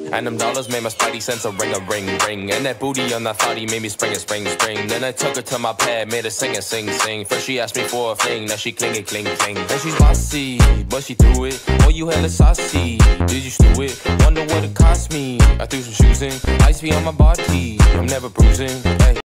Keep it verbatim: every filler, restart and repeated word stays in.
And them dollars made my spidey sense a ring a ring ring. And that booty on that thotty made me spring a spring spring. Then I took her to my pad, made her sing and sing sing. First she asked me for a thing, now she cling cling cling. And she's bossy, but she threw it. Oh, you hella saucy, did you stew it? Wonder what it cost me. I threw some shoes in, ice be on my body, I'm never bruising. Hey.